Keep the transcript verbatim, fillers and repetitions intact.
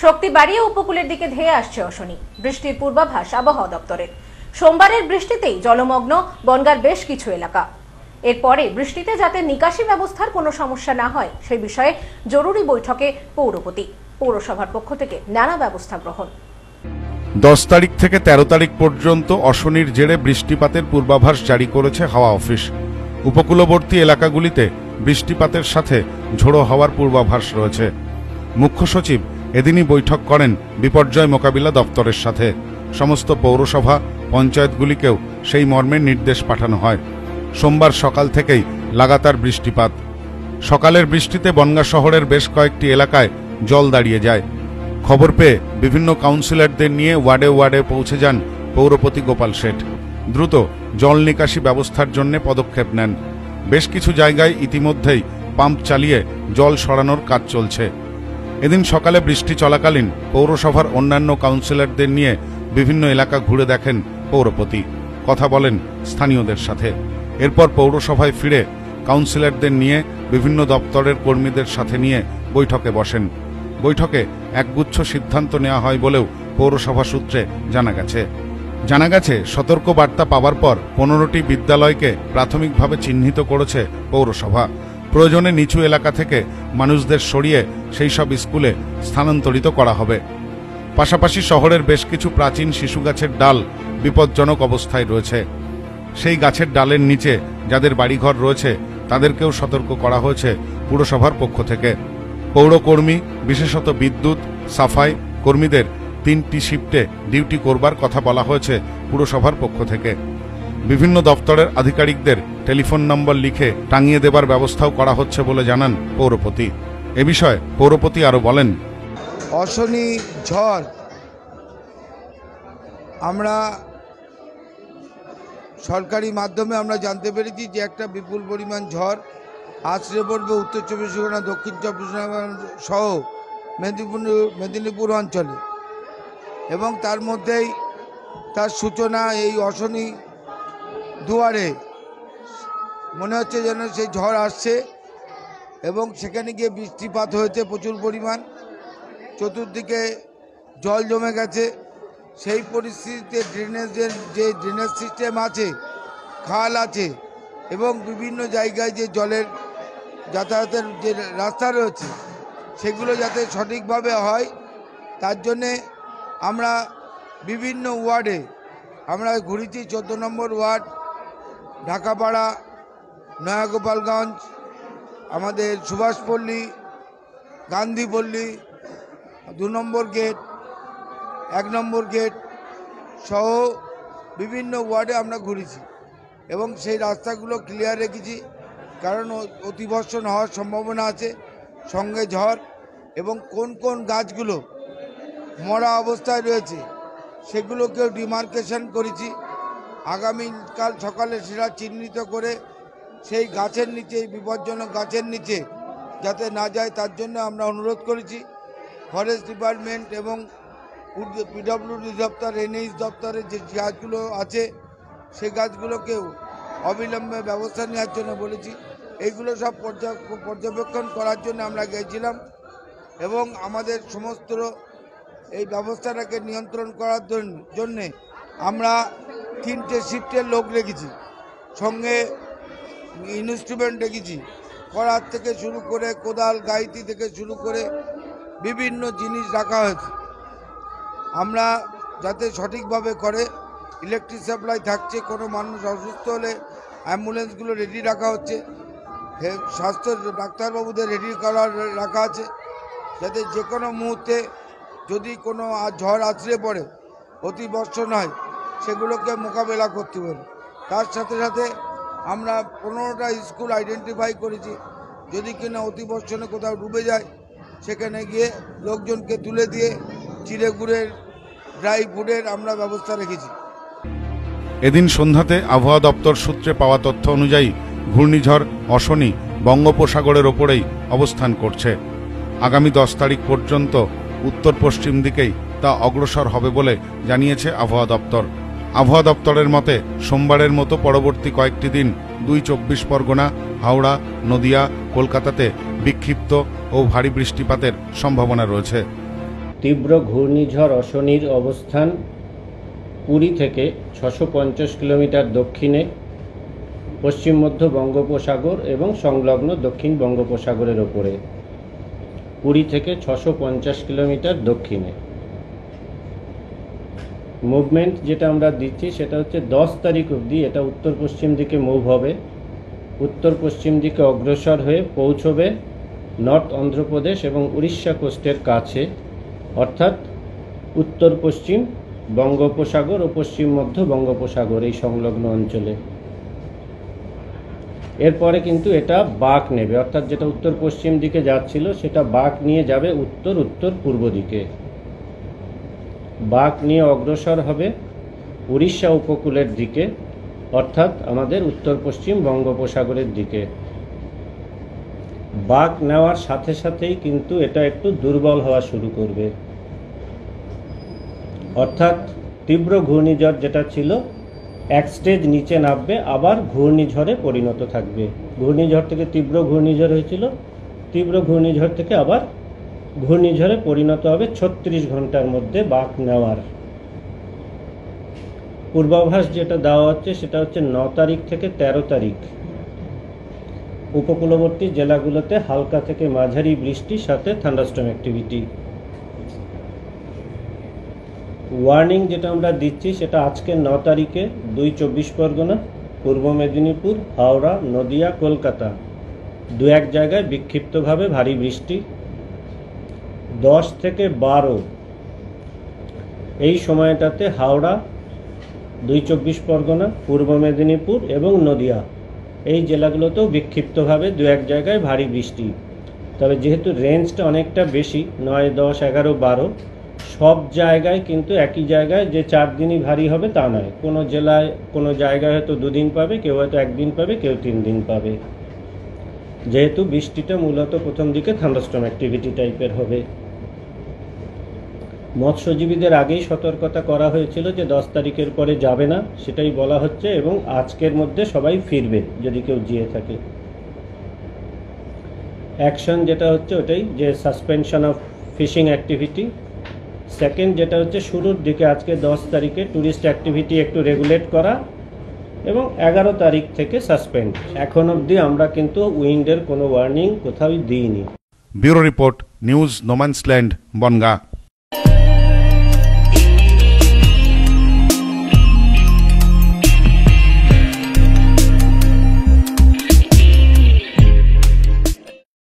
শক্তি বাড়িয়ে উপকূলের দিকে ধেয়ে আসছে অশনি। বৃষ্টির পূর্বাভাস আবহাওয়া দপ্তরের। সোমবারের বৃষ্টিতেই জলমগ্ন বনগাঁর বেশ কিছু এলাকা। এরপরে বৃষ্টিতে যাতে নিকাশি ব্যবস্থার কোনো সমস্যা না হয় সেই বিষয়ে জরুরি বৈঠকে পৌরপতি। পৌরসভার পক্ষ থেকে নানা ব্যবস্থা গ্রহণ। দশ তারিখ থেকে তেরো তারিখ পর্যন্ত অশনির জেরে বৃষ্টিপাতের পূর্বাভাস জারি করেছে হাওয়া অফিস। উপকূলবর্তী এলাকাগুলিতে বৃষ্টিপাতের সাথে ঝোড়ো হওয়ার পূর্বাভাস রয়েছে। মুখ্য সচিব এদিনই বৈঠক করেন বিপর্যয় মোকাবিলা দপ্তরের সাথে। সমস্ত পৌরসভা পঞ্চায়েতগুলিকেও সেই মর্মের নির্দেশ পাঠানো হয়। সোমবার সকাল থেকেই লাগাতার বৃষ্টিপাত। সকালের বৃষ্টিতে বনগাঁ শহরের বেশ কয়েকটি এলাকায় জল দাঁড়িয়ে যায়। খবর পেয়ে বিভিন্ন কাউন্সিলরদের নিয়ে ওয়ার্ডে ওয়ার্ডে পৌঁছে যান পৌরপতি গোপাল শেঠ। দ্রুত জল নিকাশি ব্যবস্থার জন্য পদক্ষেপ নেন। বেশ কিছু জায়গায় ইতিমধ্যেই পাম্প চালিয়ে জল সরানোর কাজ চলছে। এদিন সকালে বৃষ্টি চলাকালীন পৌরসভার অন্যান্য কাউন্সিলরদের নিয়ে বিভিন্ন এলাকা ঘুরে দেখেন পৌরপতি, কথা বলেন স্থানীয়দের সাথে। এরপর পৌরসভায় ফিরে কাউন্সিলরদের নিয়ে বিভিন্ন দপ্তরের কর্মীদের সাথে নিয়ে বৈঠকে বসেন। বৈঠকে একগুচ্ছ সিদ্ধান্ত নেওয়া হয় বলেও পৌরসভা সূত্রে জানা গেছে। জানা গেছে সতর্ক বার্তা পাওয়ার পর পনেরোটি বিদ্যালয়কে প্রাথমিকভাবে চিহ্নিত করেছে পৌরসভা। প্রয়োজনে নিচু এলাকা থেকে মানুষদের সরিয়ে সেই সব স্কুলে স্থানান্তরিত করা হবে। পাশাপাশি শহরের বেশ কিছু প্রাচীন শিশু গাছের ডাল বিপজ্জনক অবস্থায় রয়েছে। সেই গাছের ডালের নিচে যাদের বাড়িঘর রয়েছে তাদেরকেও সতর্ক করা হয়েছে পুরসভার পক্ষ থেকে। পৌরকর্মী বিশেষত বিদ্যুৎ সাফাই কর্মীদের তিনটি শিফটে ডিউটি করবার কথা বলা হয়েছে পুরসভার পক্ষ থেকে। বিভিন্ন দপ্তরের আধিকারিকদের টেলিফোন নম্বর লিখে টাঙিয়ে দেবার ব্যবস্থাও করা হচ্ছে বলে জানান পৌরপতি। এ বিষয়ে পৌরপতি আরো বলেন, অশনি ঝড় আমরা সরকারি মাধ্যমে আমরা জানতে পেরেছি যে একটা বিপুল পরিমাণ ঝড় আছড়ে পড়বে উত্তর চব্বিশ পরগনা, দক্ষিণ চব্বিশ পরগনা সহ মেদিনীপুর মেদিনীপুর অঞ্চলে, এবং তার মধ্যেই তার সূচনা এই অশনি দুয়ারে মনে হচ্ছে যেন সেই ঝড় আসছে, এবং সেখানে গিয়ে বৃষ্টিপাত হয়েছে প্রচুর পরিমাণ। চতুর্দিকে জল জমে গেছে। সেই পরিস্থিতিতে ড্রেনেজের যে ড্রেনেজ সিস্টেম আছে, খাল আছে, এবং বিভিন্ন জায়গায় যে জলের যাতায়াতের যে রাস্তা রয়েছে সেগুলো যাতে সঠিকভাবে হয় তার জন্যে আমরা বিভিন্ন ওয়ার্ডে আমরা ঘুরেছি। চোদ্দো নম্বর ওয়ার্ড, ঢাকাপাড়া, নয়াগোপালগঞ্জ, আমাদের সুভাষপল্লী, গান্ধীপল্লী, দু নম্বর গেট, এক নম্বর গেট সহ বিভিন্ন ওয়ার্ডে আমরা ঘুরেছি, এবং সেই রাস্তাগুলো ক্লিয়ার রেখেছি। কারণ অতিবর্ষণ হওয়ার সম্ভাবনা আছে, সঙ্গে ঝড়, এবং কোন কোন গাছগুলো মরা অবস্থায় রয়েছে সেগুলোকেও ডিমার্কেশন করেছি। আগামীকাল সকালে সেটা চিহ্নিত করে সেই গাছের নিচে, বিপজ্জনক গাছের নিচে যাতে না যায় তার জন্য আমরা অনুরোধ করেছি। ফরেস্ট ডিপার্টমেন্ট এবং পিডব্লিউডি দপ্তর, এনএইচ দপ্তরের যে গাছগুলো আছে সেই গাছগুলোকেও অবিলম্বে ব্যবস্থা নেওয়ার জন্য বলেছি। এইগুলো সব পর্যবেক্ষণ করার জন্য আমরা গিয়েছিলাম, এবং আমাদের সমস্ত এই ব্যবস্থাটাকে নিয়ন্ত্রণ করার জন্যে আমরা তিনটে শিফটের লোক রেখেছি, সঙ্গে ইনস্ট্রুমেন্ট রেখেছি। করার থেকে শুরু করে কোদাল, গাইতি থেকে শুরু করে বিভিন্ন জিনিস রাখা হয়েছে আমরা যাতে সঠিকভাবে করে। ইলেকট্রিক সাপ্লাই থাকছে, কোনো মানুষ অসুস্থ হলে অ্যাম্বুলেন্সগুলো রেডি রাখা হচ্ছে, স্বাস্থ্য ডাক্তারবাবুদের রেডি করা রাখা আছে, যাতে যে কোনো মুহূর্তে যদি কোনো ঝড় আছড়ে পড়ে, অতিবর্ষণ হয়, সেগুলোকে মোকাবেলা করতে পারে। তার সাথে সাথে আমরা পনেরোটা স্কুল আইডেন্টিফাই করেছি, যদি কিনা অতিবর্ষণে কোথাও ডুবে যায় সেখানে গিয়ে লোকজনকে তুলে দিয়ে চিড়ে গুড়ের, ড্রাই ফুডের আমরা ব্যবস্থা রেখেছি। এদিন সন্ধ্যাতে আবহাওয়া দপ্তর সূত্রে পাওয়া তথ্য অনুযায়ী ঘূর্ণিঝড় অশনি বঙ্গোপসাগরের ওপরেই অবস্থান করছে। আগামী দশ তারিখ পর্যন্ত উত্তর পশ্চিম দিকেই তা অগ্রসর হবে বলে জানিয়েছে আবহাওয়া দপ্তর। আবহাওয়া দপ্তরের মতে সোমবারের মতো পরবর্তী কয়েকটি দিন দুই চব্বিশ পরগনা, হাওড়া, নদিয়া, কলকাতাতে বিক্ষিপ্ত ও ভারী বৃষ্টিপাতের সম্ভাবনা রয়েছে। তীব্র ঘূর্ণিঝড় অশনির অবস্থান পুরী থেকে ছশো পঞ্চাশ কিলোমিটার দক্ষিণে পশ্চিম মধ্য বঙ্গোপসাগর এবং সংলগ্ন দক্ষিণ বঙ্গোপসাগরের ওপরে। পুরী থেকে ছশো পঞ্চাশ কিলোমিটার দক্ষিণে। মুভমেন্ট যেটা আমরা দিচ্ছি সেটা হচ্ছে দশ তারিখ অবধি এটা উত্তর পশ্চিম দিকে মুভ হবে, উত্তর পশ্চিম দিকে অগ্রসর হয়ে পৌঁছবে নর্থ অন্ধ্রপ্রদেশ এবং উড়িষ্যা কোস্টের কাছে, অর্থাৎ উত্তর পশ্চিম বঙ্গোপসাগর ও পশ্চিম মধ্য বঙ্গোপসাগর এই সংলগ্ন অঞ্চলে। এরপরে কিন্তু এটা বাঁক নেবে, অর্থাৎ যেটা উত্তর পশ্চিম দিকে যাচ্ছিল সেটা বাঁক নিয়ে যাবে উত্তর উত্তর পূর্ব দিকে। বাঁক নিয়ে অগ্রসর হবে উড়িষ্যা উপকূলের দিকে, অর্থাৎ আমাদের উত্তর পশ্চিম বঙ্গোপসাগরের দিকে। বাঁক নেওয়ার সাথে সাথেই কিন্তু এটা একটু দুর্বল হওয়া শুরু করবে, অর্থাৎ তীব্র ঘূর্ণিঝড় যেটা ছিল এক স্টেজ নিচে নামবে, আবার ঘূর্ণিঝড়ে পরিণত থাকবে। ঘূর্ণিঝড় থেকে তীব্র ঘূর্ণিঝড় হয়েছিল, তীব্র ঘূর্ণিঝড় থেকে আবার ঘূর্ণিঝড়ে পরিণত হবে ছত্রিশ ঘন্টার মধ্যে বাঁক নেওয়ার। পূর্বাভাস যেটা দেওয়া হচ্ছে সেটা হচ্ছে ন তারিখ থেকে তেরো তারিখ উপকূলবর্তী জেলাগুলোতে হালকা থেকে মাঝারি বৃষ্টির সাথে থান্ডারস্টর্ম অ্যাক্টিভিটি। ওয়ার্নিং যেটা আমরা দিচ্ছি সেটা আজকে ন তারিখে দুই চব্বিশ পরগনা, পূর্ব মেদিনীপুর, হাওড়া, নদিয়া, কলকাতা দু এক জায়গায় বিক্ষিপ্তভাবে ভারী বৃষ্টি। দশ থেকে বারো এই সময়টাতে হাওড়া, দুই চব্বিশ পরগনা, পূর্ব মেদিনীপুর এবং নদিয়া এই জেলাগুলোতেও বিক্ষিপ্তভাবে দু এক জায়গায় ভারী বৃষ্টি। তবে যেহেতু রেঞ্জটা অনেকটা বেশি, নয় দশ এগারো বারো, সব জায়গায় কিন্তু একই জায়গায় যে চার দিনই ভারী হবে তা নয়। কোনো জেলায় কোনো জায়গায় হয়তো দুদিন পাবে, কেউ হয়তো একদিন পাবে, কেউ তিন দিন পাবে, যেহেতু বৃষ্টিটা মূলত প্রথম দিকে থান্ডারস্টর্ম অ্যাক্টিভিটি টাইপের হবে। মৎস্যজীবীদের আগেই সতর্কতা করা হয়েছিল যে দশ তারিখের পরে যাবে না, সেটাই বলা হচ্ছে, এবং আজকের মধ্যে সবাই ফিরবে যদি কেউ যেয়ে থাকে। অ্যাকশন যেটা হচ্ছে ওটাই যে suspension of fishing activity. Second যেটা হচ্ছে শুরুর দিকে আজকে দশ তারিখে ট্যুরিস্ট অ্যাক্টিভিটি একটু রেগুলেট করা এবং এগারো তারিখ থেকে সাসপেন্ড। এখন অবধি আমরা কিন্তু উইন্ডের কোনো ওয়ার্নিং কোথাও দিইনি। Bureau report, news no man's land, Bongaon.